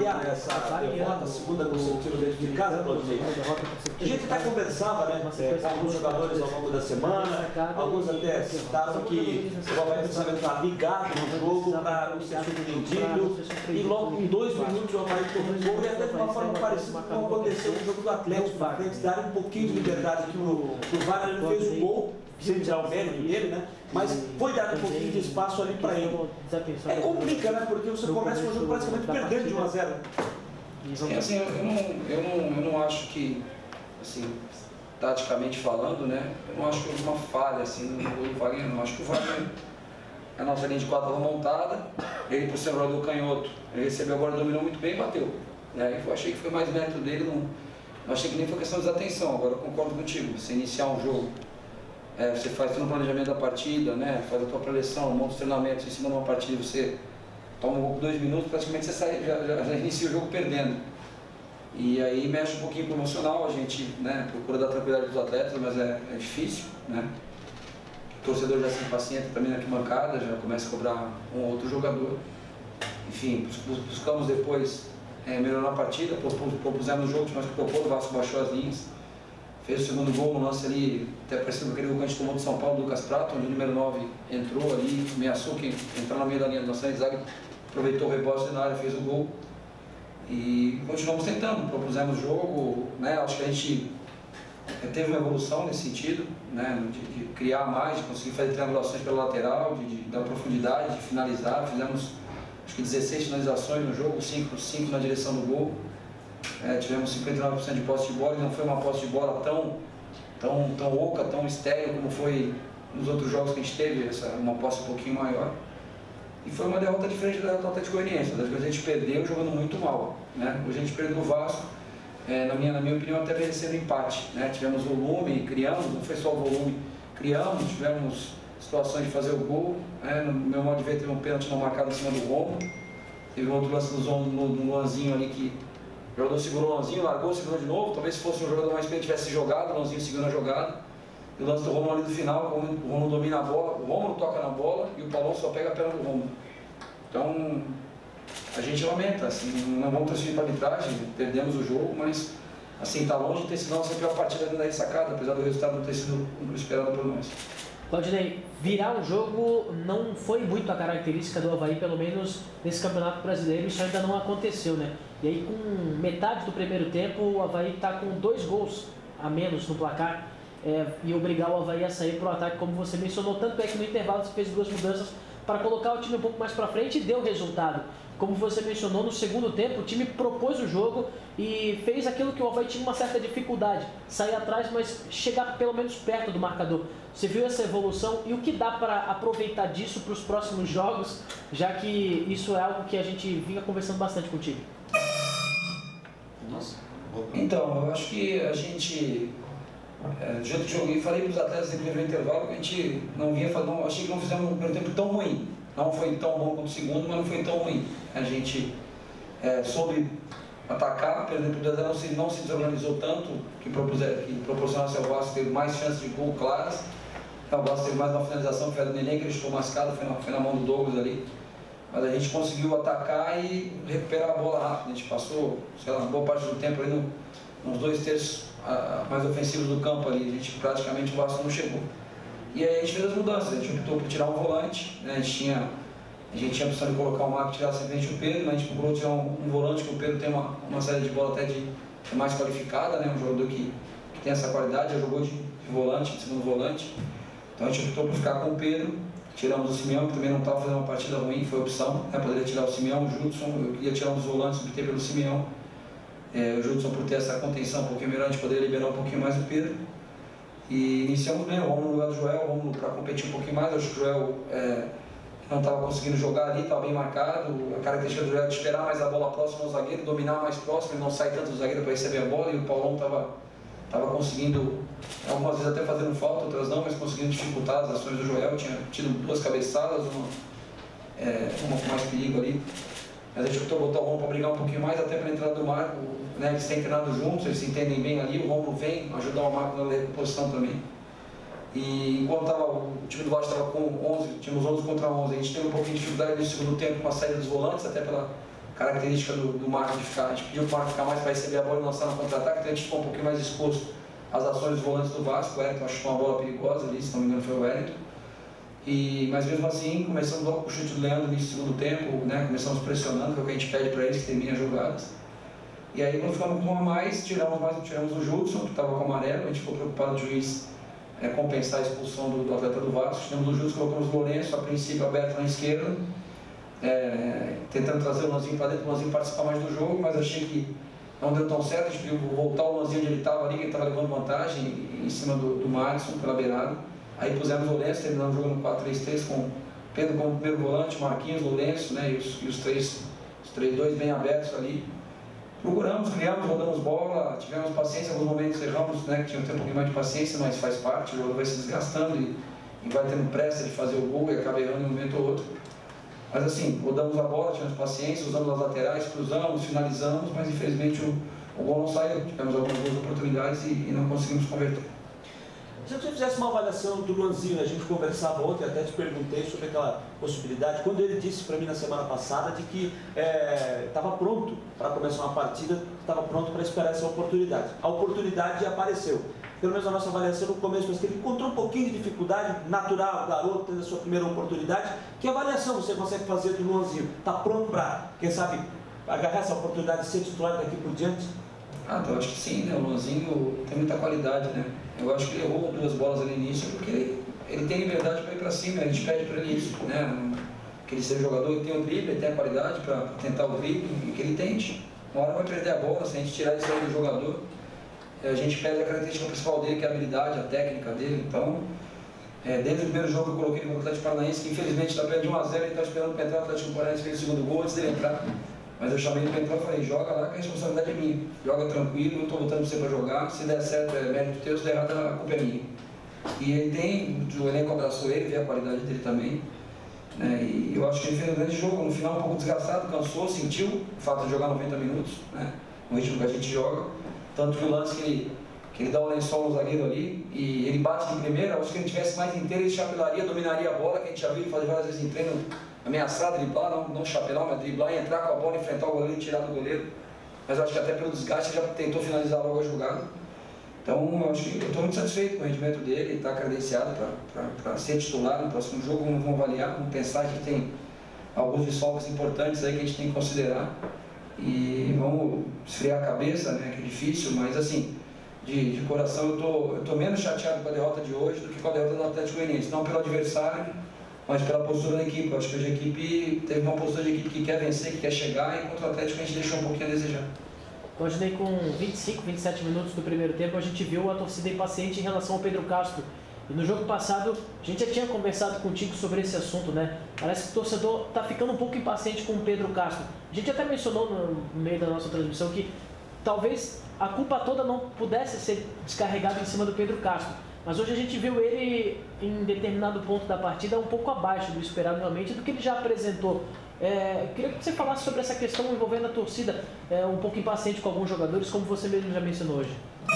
avaliar essa derrota, segunda consecutiva dentro de casa, Claudinei? A gente até conversava, né, com alguns jogadores ao longo da semana, alguns até citavam que o Avaí precisava entrar ligado no jogo para não ser surpreendido, e logo em 2 minutos o Avaí tomou um gol, e até de uma forma parecida com o que aconteceu no jogo do Atlético, para frente, dar um pouquinho de liberdade que o Wagner fez o gol, sem tirar o mérito dele, né? Mas foi dado um pouquinho de espaço ali para ele. É complica, né? Porque você começa com o jogo praticamente perdendo de 1 a 0. Assim, eu não acho que, assim, taticamente falando, né? Eu não acho que houve uma falha assim no gol do Wagner. Eu acho que o Wagner, a nossa linha de 4 estava montada, ele por ser jogador canhoto, ele recebeu agora, dominou muito bem e bateu. Eu achei que foi mais mérito dele, não achei que nem foi questão de desatenção. Agora eu concordo contigo, você iniciar um jogo, você faz todo o planejamento da partida, né? Faz a tua preleção, monta os treinamentos em cima de uma partida, você toma um gol por 2 minutos, praticamente você sai, já inicia o jogo perdendo. E aí mexe um pouquinho com o emocional, a gente, né, procura dar tranquilidade dos atletas, mas é difícil, né? O torcedor já se impacienta também na arquibancada, já começa a cobrar um outro jogador. Enfim, buscamos depois melhorar a partida, propusemos no jogo, mas que propôs, o Vasco baixou as linhas. Fez o segundo gol no lance ali, até parecido com aquele gol que a gente tomou de São Paulo, do Lucas Prato, onde o número 9 entrou ali, ameaçou quem entrar na meio da linha do nossa zaga, aproveitou o rebote na área, fez o gol. E continuamos tentando, propusemos o jogo, né? Acho que a gente teve uma evolução nesse sentido, né? De criar mais, de conseguir fazer triangulações pela lateral, de dar profundidade, de finalizar. Fizemos acho que 16 finalizações no jogo, 5 na direção do gol. Tivemos 59% de posse de bola, e não foi uma posse de bola tão oca, tão estéril como foi nos outros jogos que a gente teve, uma posse um pouquinho maior. E foi uma derrota diferente da derrota do Atlético Goianiense. Das vezes a gente perdeu jogando muito mal, né? Hoje a gente perdeu o Vasco, na minha opinião, até merecendo empate, né? Tivemos volume, criamos, não foi só o volume, criamos, tivemos situações de fazer o gol, no meu modo de ver teve um pênalti não marcado em cima do Romo, teve um outro lance no Luanzinho ali que o jogador segurou o Luanzinho, largou, segurou de novo, talvez se fosse um jogador mais experiente tivesse jogado, o Luanzinho seguindo a jogada. E o lance do Romulo ali do final, o Romulo domina a bola, o Romulo toca na bola e o Paulão só pega a perna do Romulo. Então, a gente lamenta, assim, não vamos transferir para a arbitragem, perdemos o jogo, mas assim, está longe de ter sido a nossa pior partida dentro da ressacada, apesar do resultado não ter sido o esperado por nós. Claudinei, virar o jogo não foi muito a característica do Avaí, pelo menos nesse Campeonato Brasileiro, isso ainda não aconteceu, né? E aí, com metade do primeiro tempo, o Avaí está com 2 gols a menos no placar, e obrigar o Avaí a sair para o ataque, como você mencionou. Tanto é que no intervalo você fez 2 mudanças para colocar o time um pouco mais para frente e deu resultado. Como você mencionou, no segundo tempo o time propôs o jogo e fez aquilo que o Avaí tinha uma certa dificuldade, sair atrás, mas chegar pelo menos perto do marcador. Você viu essa evolução e o que dá para aproveitar disso para os próximos jogos, já que isso é algo que a gente vinha conversando bastante contigo? Nossa. Então, eu acho que a gente, do jeito que joguei, falei para os atletas no primeiro intervalo que a gente não vinha fazendo, achei que não fizemos um primeiro tempo tão ruim. Não foi tão bom quanto o segundo, mas não foi tão ruim. A gente soube atacar, por exemplo, o 2 não se desorganizou tanto, que proporcionasse ao Vasco ter mais chances de gol claras. O Vasco teve mais uma finalização, que foi a do Neném, que ele chutou mascado, foi na mão do Douglas ali. Mas a gente conseguiu atacar e recuperar a bola rápido. A gente passou, sei lá, uma boa parte do tempo ali nos 2 terços mais ofensivos do campo ali. A gente praticamente, o Vasco não chegou. E aí a gente fez as mudanças, a gente optou por tirar um volante, né? A gente tinha a opção de colocar o Marco e tirar simplesmente o Pedro, mas a gente procurou tirar um volante, que o Pedro tem uma saída de bola até mais qualificada, né? Um jogador que tem essa qualidade, já jogou de volante, de segundo volante. Então a gente optou por ficar com o Pedro, tiramos o Simeão, que também não estava fazendo uma partida ruim, foi opção, né? Poderia tirar o Simeão, o Judson, eu queria tirar um dos volantes, optei pelo Simeão. O Judson, por ter essa contenção um pouquinho melhor, a gente poderia liberar um pouquinho mais o Pedro. E iniciamos bem, o Romulo no lugar do Joel, o Romulo para competir um pouquinho mais. Acho que o Joel não estava conseguindo jogar ali, estava bem marcado. A característica do Joel é de esperar mais a bola próxima ao zagueiro, dominar mais próximo, ele não sai tanto do zagueiro para receber a bola. E o Paulão estava conseguindo, algumas vezes até fazendo falta, outras não, mas conseguindo dificultar as ações do Joel. Tinha tido 2 cabeçadas, uma com mais perigo ali. Mas a gente optou botar o Romulo para brigar um pouquinho mais, até para a entrada do Marco, né? Eles têm treinado juntos, eles se entendem bem ali, o Romulo vem ajudar o Marco na recomposição também. E enquanto o time do Vasco estava com 11, tínhamos 11 contra 11, a gente teve um pouquinho de dificuldade no segundo tempo com a saída dos volantes, até pela característica do Marcos de ficar, a gente pediu para o Marcos ficar mais para receber a bola e lançar no contra-ataque, então a gente ficou um pouquinho mais exposto às ações dos volantes do Vasco. O Wellington achou uma bola perigosa ali, se não me engano foi o Wellington. Mas mesmo assim, começamos logo com o chute do Leandro no segundo tempo, né? Começamos pressionando, que é o que a gente pede para eles, que terminem as jogadas. E aí, quando ficamos com uma a mais, tiramos o Judson, que estava com o amarelo, a gente ficou preocupado do juiz compensar a expulsão do atleta do Vasco. Tiramos o Judson, colocamos o Lourenço, a princípio aberto na esquerda, tentando trazer o Lanzinho para dentro, o Lanzinho participar mais do jogo, mas achei que não deu tão certo. A gente pediu voltar o Lanzinho onde ele estava ali, que ele estava levando vantagem em cima do Madison, pela beirada. Aí pusemos o Lourenço, terminamos o jogo no 4-3-3 com Pedro como primeiro volante, Marquinhos, Lourenço, né, e os dois bem abertos ali. Procuramos, criamos, rodamos bola, tivemos paciência, em alguns momentos erramos, né, que tinha que ter um pouquinho mais de paciência, mas faz parte, o jogo vai se desgastando e vai tendo pressa de fazer o gol e acaba errando em um momento ou outro. Mas assim, rodamos a bola, tivemos paciência, usamos as laterais, cruzamos, finalizamos, mas infelizmente o gol não saiu. Tivemos algumas boas oportunidades e não conseguimos converter. Se você fizesse uma avaliação do Luanzinho, a gente conversava ontem, até te perguntei sobre aquela possibilidade, quando ele disse para mim na semana passada de que estava pronto para começar uma partida, estava pronto para esperar essa oportunidade. A oportunidade apareceu. Pelo menos a nossa avaliação no começo, mas que ele encontrou um pouquinho de dificuldade, natural, o garoto tendo a sua primeira oportunidade. Que avaliação você consegue fazer do Luanzinho? Está pronto para, quem sabe, agarrar essa oportunidade de ser titular daqui por diante? Eu acho que sim, né? O Luanzinho tem muita qualidade, né? Eu acho que ele errou 2 bolas ali no início porque ele tem liberdade para ir para cima, a gente pede para ele isso, né? Que ele seja jogador, ele tem o drible, ele tem a qualidade para tentar o drible e que ele tente. Uma hora vai perder a bola, se a gente tirar isso aí do jogador, a gente perde a característica principal dele, que é a habilidade, a técnica dele. Então, desde o primeiro jogo que eu coloquei no Atlético Paranaense, que infelizmente está perdendo de 1-0, ele está esperando para entrar, o Atlético Paranaense fez o segundo gol antes dele entrar. Mas eu chamei ele para entrar e falei, joga lá que a responsabilidade é minha. Joga tranquilo, eu estou botando você para jogar. Se der certo é mérito teu, se der errado a culpa é minha. E ele tem, o elenco abraçou ele, vê a qualidade dele também. E eu acho que ele fez um grande jogo. No final um pouco desgastado, cansou, sentiu o fato de jogar 90 minutos, né? No ritmo que a gente joga. Tanto que o lance que ele dá um lençol no zagueiro ali e ele bate de primeira, acho que ele tivesse mais inteiro, ele chapelaria, dominaria a bola, que a gente já viu ele fazer várias vezes em treino. Ameaçar, driblar, não chapelar, mas driblar e entrar com a bola, enfrentar o goleiro e tirar do goleiro. Mas eu acho que até pelo desgaste ele já tentou finalizar logo a jogada. Então eu acho que eu estou muito satisfeito com o rendimento dele, ele está credenciado para ser titular no próximo jogo. Vamos avaliar, vamos pensar que tem alguns desfalques importantes aí que a gente tem que considerar. E vamos esfriar a cabeça, né, que é difícil, mas assim, de coração eu estou menos chateado com a derrota de hoje do que com a derrota do Atlético Goianiense. Não pelo adversário, mas pela postura da equipe. Eu acho que hoje a equipe teve uma postura de equipe que quer vencer, que quer chegar, e contra o Atlético a gente deixou um pouquinho a desejar. Hoje, com 25, 27 minutos do primeiro tempo, a gente viu a torcida impaciente em relação ao Pedro Castro. E no jogo passado, a gente já tinha conversado contigo sobre esse assunto, né? Parece que o torcedor está ficando um pouco impaciente com o Pedro Castro. A gente até mencionou no meio da nossa transmissão que talvez a culpa toda não pudesse ser descarregada em cima do Pedro Castro. Mas hoje a gente viu ele, em determinado ponto da partida, um pouco abaixo do esperado realmente, do que ele já apresentou. Queria que você falasse sobre essa questão envolvendo a torcida, um pouco impaciente com alguns jogadores, como você mesmo já mencionou hoje.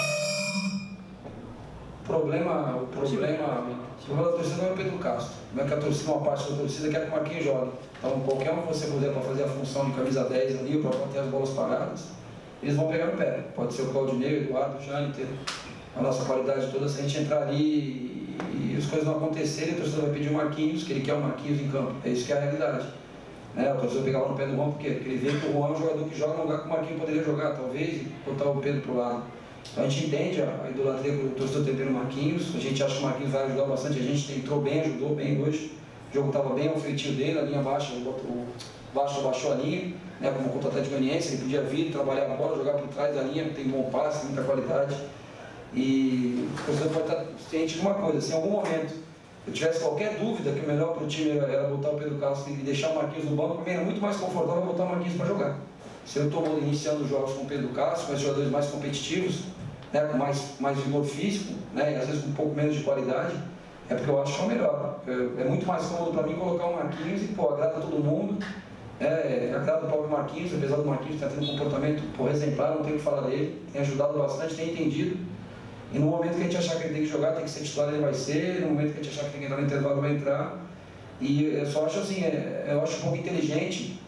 O problema da torcida não é o Pedro Castro. Não é que a torcida, uma parte da torcida quer que o Marquinhos jogue. Então, qualquer um que você puder para fazer a função de camisa 10 ali, para manter as bolas paradas, eles vão pegar no pé. Pode ser o Claudinei, o Eduardo, o Jâniter, a nossa qualidade toda. Se a gente entrar ali e as coisas não acontecerem, a torcida vai pedir o Marquinhos, que ele quer o Marquinhos em campo. É isso que é a realidade. A torcida pegava no pé do Juan, porque ele vê que o Juan é um jogador que joga no lugar que o Marquinhos poderia jogar, talvez, e botar o Pedro para o lado. Então a gente entende a idolatria que o torcedor tem pelo Marquinhos. A gente acha que o Marquinhos vai ajudar bastante. A gente entrou bem, ajudou bem hoje. O jogo estava bem ao feitio dele, a linha baixa, o Vasco baixou a linha, né, como contra o Atlético Goianiense. Ele podia vir, trabalhar a bola, jogar por trás da linha, tem bom passe, muita qualidade. E o torcedor pode estar ciente de uma coisa: se em algum momento eu tivesse qualquer dúvida que o melhor para o time era botar o Pedro Castro e deixar o Marquinhos no banco, para mim era muito mais confortável botar o Marquinhos para jogar. Se eu estou iniciando os jogos com o Pedro Castro, com os jogadores mais competitivos, né, com mais vigor físico, né, e às vezes com um pouco menos de qualidade, é porque eu acho que é o melhor. É muito mais cômodo para mim colocar o Marquinhos e, agrada todo mundo. Agrada o próprio Marquinhos, apesar do Marquinhos estar tendo um comportamento exemplar, não tenho o que falar dele, tem ajudado bastante, tem entendido. E no momento que a gente achar que ele tem que jogar, tem que ser titular, ele vai ser. No momento que a gente achar que tem que entrar no intervalo, vai entrar. E eu só acho assim, eu acho um pouco inteligente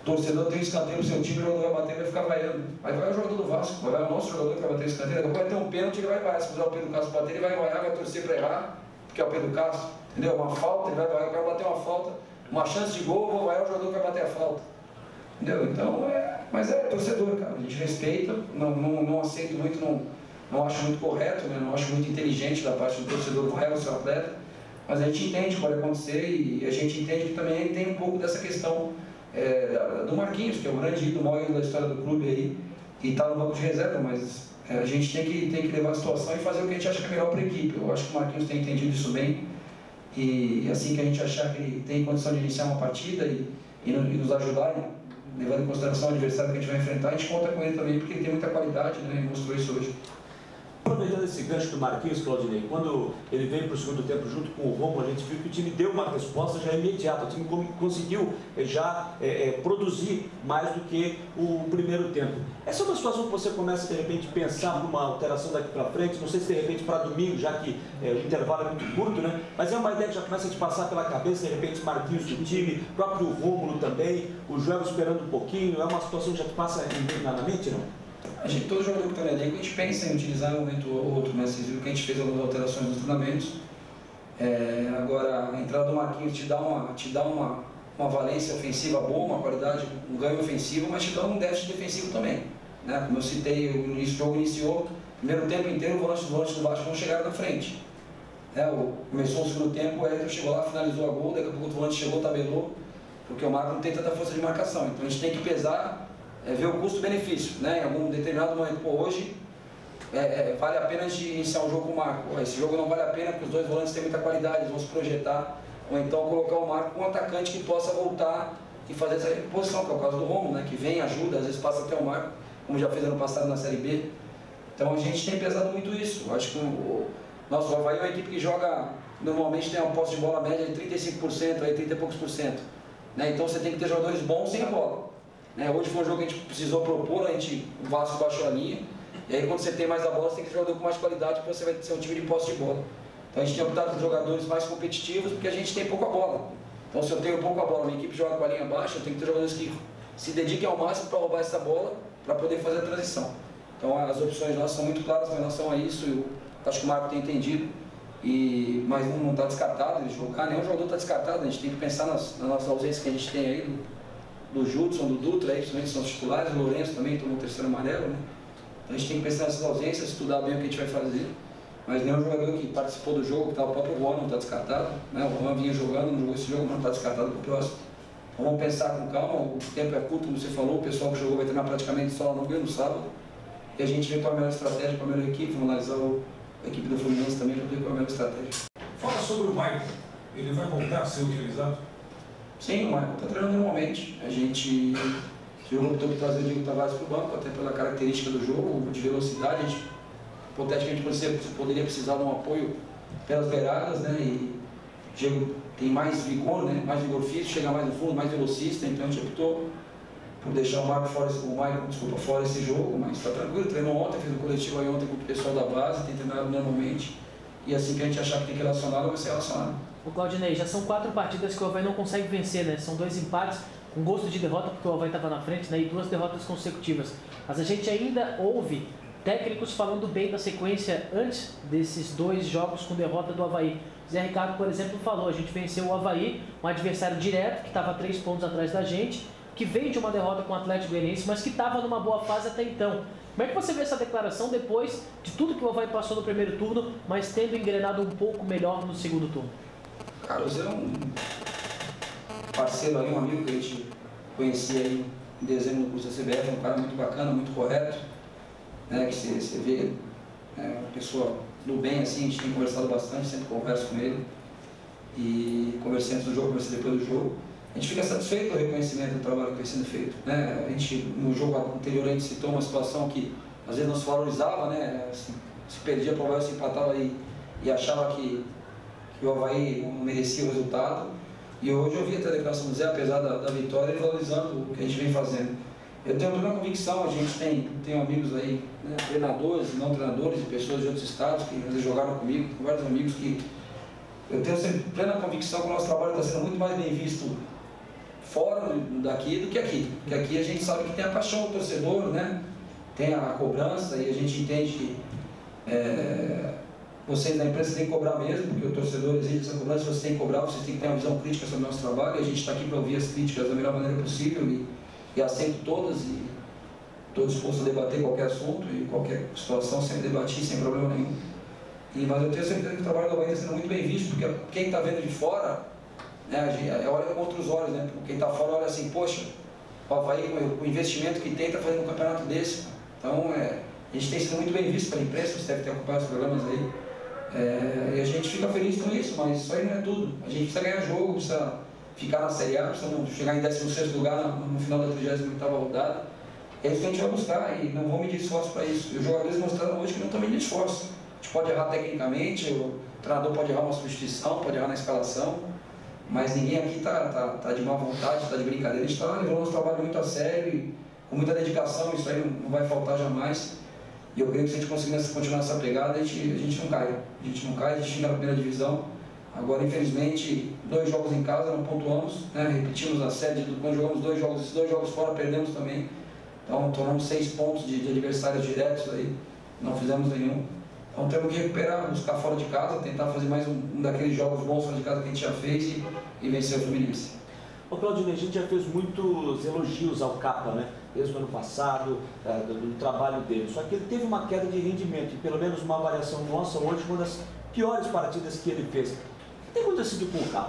torcedor tem um escanteio pro seu time, o jogador vai bater e vai ficar vaiando. Aí vai o jogador do Vasco, vai o nosso jogador que vai bater o escanteio, daqui a pouco vai ter um pênalti, ele vai vaiar. Se fizer o Pedro Castro bater, ele vai vaiar, vai torcer para errar, porque é o Pedro Castro, entendeu? Uma falta, ele vai vaiar, o cara bater uma falta, uma chance de gol, vou vaiar o jogador que vai bater a falta. Entendeu? Então, mas é torcedor, cara, a gente respeita, não aceito muito, não acho muito correto, né? Não acho muito inteligente da parte do torcedor vaiar o seu atleta, mas a gente entende o que pode acontecer e a gente entende que também tem um pouco dessa questão do Marquinhos, que é o grande ídolo, o maior ídolo da história do clube aí, e está no banco de reserva, mas a gente tem que levar a situação e fazer o que a gente acha que é melhor para a equipe. Eu acho que o Marquinhos tem entendido isso bem, e assim que a gente achar que ele tem condição de iniciar uma partida e nos ajudar, levando em consideração o adversário que a gente vai enfrentar, a gente conta com ele também, porque ele tem muita qualidade, né, e mostrou isso hoje. Aproveitando esse gancho do Marquinhos, Claudinei, quando ele veio para o segundo tempo junto com o Romulo, a gente viu que o time deu uma resposta já imediata, o time conseguiu já produzir mais do que o primeiro tempo. Essa é uma situação que você começa de repente a pensar por uma alteração daqui para frente, não sei se de repente para domingo, já que o intervalo é muito curto, né? Mas é uma ideia que já começa a te passar pela cabeça, de repente Marquinhos do time, próprio Romulo também, o Joel esperando um pouquinho, é uma situação que já te passa na mente, não? A gente, todo jogador que está no elenco, a gente pensa em utilizar em um momento ou outro, né? Vocês viram que a gente fez algumas alterações nos treinamentos. Agora, a entrada do Marquinhos te dá uma valência ofensiva boa, uma qualidade, um ganho ofensivo, mas te dá um déficit defensivo também, né? Como eu citei, o jogo iniciou, primeiro tempo inteiro, os volantes do Vasco não chegaram na frente. Começou o segundo tempo, o Hélio chegou lá, finalizou a gol, daqui a pouco o volante chegou, tabelou, porque o Marco não tem tanta força de marcação. Então a gente tem que pesar, ver o custo-benefício, né? Em algum determinado momento, hoje vale a pena de iniciar um jogo com o Marco. Esse jogo não vale a pena porque os dois volantes têm muita qualidade, eles vão se projetar, ou então colocar o Marco com um atacante que possa voltar e fazer essa reposição, que é o caso do Romulo, né? Que vem, ajuda, às vezes passa até o Marco, como já fez ano passado na Série B. Então a gente tem pesado muito isso. Eu acho que o Avaí é uma equipe que joga, normalmente tem uma posse de bola média de 35%, aí 30 e poucos por cento. Né? Então você tem que ter jogadores bons sem a bola. Hoje foi um jogo que a gente precisou propor, o Vasco baixou a linha, e aí quando você tem mais a bola, você tem que ter jogador com mais qualidade, porque você vai ser um time de posse de bola. Então a gente tem optado por jogadores mais competitivos, porque a gente tem pouca bola. Então se eu tenho pouca bola, minha equipe joga com a linha baixa, eu tenho que ter jogadores que se dediquem ao máximo para roubar essa bola, para poder fazer a transição. Então as opções nossas são muito claras com relação a isso, e eu acho que o Marco tem entendido, mas não está descartado ele jogar, nenhum jogador está descartado, a gente tem que pensar nas nossas ausências que a gente tem aí, do Judson, do Dutra, aí, principalmente são os titulares, o Lourenço também tomou o terceiro amarelo, né? Então a gente tem que pensar nessas ausências, estudar bem o que a gente vai fazer, mas nenhum jogador que participou do jogo, que está o próprio Juan, não está descartado, né? O Juan vinha jogando, não jogou esse jogo, não está descartado para o próximo. Então vamos pensar com calma, o tempo é curto, como você falou, o pessoal que jogou vai treinar praticamente só no domingo, no sábado, e a gente vê qual é a melhor estratégia, qual é a melhor equipe, vamos analisar a equipe do Fluminense também para ver qual é a melhor estratégia. Fala sobre o Maicon, ele vai voltar a ser utilizado? Sim, o Maicon está treinando normalmente. A gente optou por trazer o Diego Tavares para o banco, até pela característica do jogo, de velocidade. A gente, hipoteticamente, poderia precisar de um apoio pelas beiradas, né? E o Diego tem mais vigor, né? Mais vigor físico, chega mais no fundo, mais velocista. Então a gente optou por deixar o Maicon fora esse jogo, mas está tranquilo. Treinou ontem, fez um coletivo aí ontem com o pessoal da base, tem treinado normalmente. E assim que a gente achar que tem que relacionar, vai ser relacionado. O Claudinei, já são 4 partidas que o Avaí não consegue vencer, né? São 2 empates com gosto de derrota, porque o Avaí estava na frente, né? E 2 derrotas consecutivas. Mas a gente ainda ouve técnicos falando bem da sequência antes desses 2 jogos com derrota do Avaí. Zé Ricardo, por exemplo, falou, a gente venceu o Avaí, um adversário direto, que estava 3 pontos atrás da gente, que veio de uma derrota com o Atlético Goianiense, mas que estava numa boa fase até então. Como é que você vê essa declaração depois de tudo que o Avaí passou no primeiro turno, mas tendo engrenado um pouco melhor no segundo turno? Carlos é um parceiro aí, um amigo que a gente conhecia aí em dezembro no curso da CBF, um cara muito bacana, muito correto, né, que você vê, uma pessoa do bem assim, a gente tem conversado bastante, sempre converso com ele, e conversei antes do jogo, conversei depois do jogo. A gente fica satisfeito com o reconhecimento do trabalho que vem sendo feito, né? A gente, no jogo anterior, a gente citou uma situação que às vezes não se valorizava, né? Assim, se perdia para o Avaí, se empatava e achava que o Avaí não merecia o resultado. E hoje eu vi até a declaração do Zé, apesar da vitória, ele valorizando o que a gente vem fazendo. Eu tenho plena convicção, a gente tem amigos aí, né? Treinadores, não treinadores, e pessoas de outros estados que às vezes jogaram comigo, com vários amigos que eu tenho sempre plena convicção que o nosso trabalho está sendo muito mais bem visto fora daqui do que aqui. Porque aqui a gente sabe que tem a paixão do torcedor, né? Tem a cobrança e a gente entende que vocês da imprensa têm que cobrar mesmo, porque o torcedor exige essa cobrança, vocês têm que cobrar, vocês têm que ter uma visão crítica sobre o nosso trabalho, e a gente está aqui para ouvir as críticas da melhor maneira possível e aceito todas, e estou disposto a debater qualquer assunto e qualquer situação, sempre debati, sem problema nenhum. Mas eu tenho certeza que o trabalho do Avaí está sendo muito bem visto, porque quem está vendo de fora, né, olha com outros olhos, né? Quem está fora olha assim, poxa, o Avaí, com o investimento que tem, está fazendo um campeonato desse. Então, a gente tem sido muito bem visto pela imprensa, você deve ter acompanhado os programas aí. E a gente fica feliz com isso, mas isso aí não é tudo. A gente precisa ganhar jogo, precisa ficar na Série A, precisa chegar em 16º lugar no final da 38ª rodada. É isso que a gente vai buscar e não vão medir esforço para isso. E os jogadores mostraram hoje que não estão medindo esforço. A gente pode errar tecnicamente, o treinador pode errar uma substituição, pode errar na escalação, mas ninguém aqui está de má vontade, está de brincadeira. A gente está levando o nosso trabalho muito a sério e com muita dedicação, isso aí não vai faltar jamais. E eu creio que se a gente conseguir continuar essa pegada, a gente não cai. A gente não cai, a gente fica na primeira divisão. Agora, infelizmente, 2 jogos em casa, não pontuamos, né? Repetimos a série, quando jogamos 2 jogos, esses 2 jogos fora, perdemos também. Então, tornamos 6 pontos de adversários diretos aí, não fizemos nenhum. Então, temos que recuperar, buscar fora de casa, tentar fazer mais um daqueles jogos bons fora de casa que a gente já fez e vencer o Fluminense. Ô Claudinei, a gente já fez muitos elogios ao Capa, né? Desde o ano passado, do trabalho dele. Só que ele teve uma queda de rendimento, e pelo menos uma avaliação nossa hoje, uma das piores partidas que ele fez. O que tem acontecido com o Capa?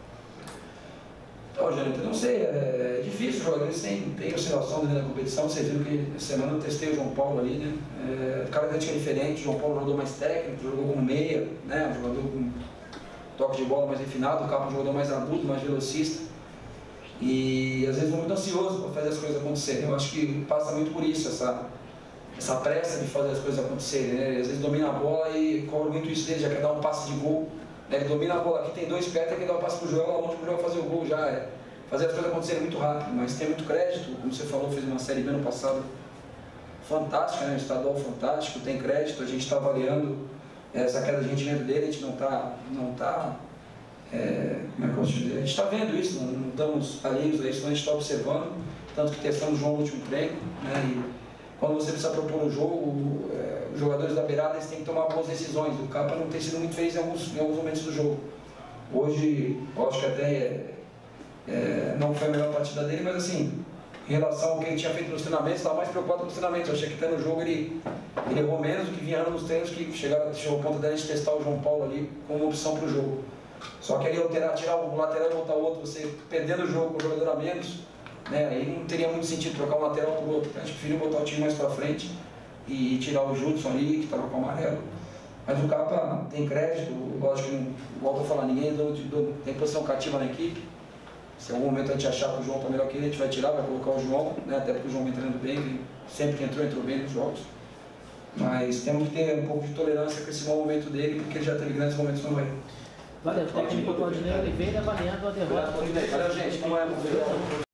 Então, Jânio, eu não sei, é difícil, os jogadores têm oscilação dentro da competição. Vocês viram que essa semana eu testei o João Paulo ali, né? Cada vez é diferente, o João Paulo jogou mais técnico, jogou como meia, né? Um jogador com toque de bola mais refinado, o Capa é um jogador mais adulto, mais velocista. E às vezes muito ansioso para fazer as coisas acontecerem. Eu acho que passa muito por isso, essa pressa de fazer as coisas acontecerem, né? Ele às vezes domina a bola e cobra muito isso dele, já quer dar um passe de gol, né? Ele domina a bola aqui, tem 2 pés, quer dar um passe para o Joel, lá longe para o Joel fazer o gol, já fazer as coisas acontecerem muito rápido, mas tem muito crédito, como você falou, fez uma série B no passado fantástica, né? Um estadual fantástico, tem crédito, a gente está avaliando essa queda de rendimento dele, a gente não está como é que eu posso dizer? A gente está vendo isso, não estamos alheios a isso, a gente está observando, tanto que testamos o João no último treino, né? E quando você precisa propor um jogo, os jogadores da beirada eles têm que tomar boas decisões. O Capa não tem sido muito feliz em alguns momentos do jogo. Hoje, eu acho que até não foi a melhor partida dele, mas assim, em relação ao que ele tinha feito nos treinamentos, estava mais preocupado com os treinamentos. Eu achei que até no jogo ele errou menos do que vinha nos treinos, que chegou ao ponto da gente testar o João Paulo ali como uma opção para o jogo. Só que ali tirar um lateral e botar o outro, você perdendo o jogo com o jogador a menos, né, aí não teria muito sentido trocar um lateral por outro. A gente preferiu botar o time mais para frente e tirar o Judson ali, que estava com o amarelo. Mas o Capa tem crédito, lógico que, volto a falar, ninguém tem posição cativa na equipe. Se em algum momento a gente achar que o João está melhor que ele, a gente vai tirar, vai colocar o João, né, até porque o João vem treinando bem, sempre que entrou bem nos jogos. Mas temos que ter um pouco de tolerância com esse mau momento dele, porque ele já teve grandes momentos no Bahia. Valeu, técnico Claudinei Oliveira avaliando a derrota. Valeu, gente.